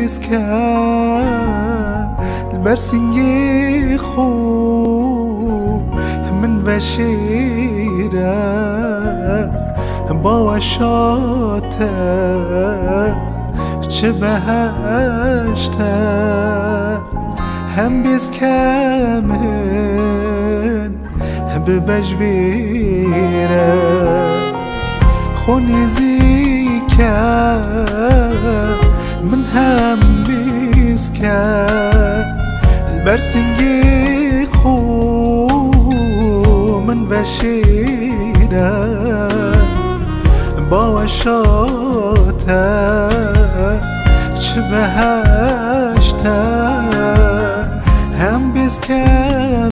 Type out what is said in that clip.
بیسکە بەرسینگی خوب من بەشیرە باوە شاتە چه بەهەشتە هەم بیسکە من ببەژبیرە خۆ نێزیکە من هەم بیسکە بەرسینگی خوب من بەشیرە باوە شاتە چه بەهەشتە هەم بیسکە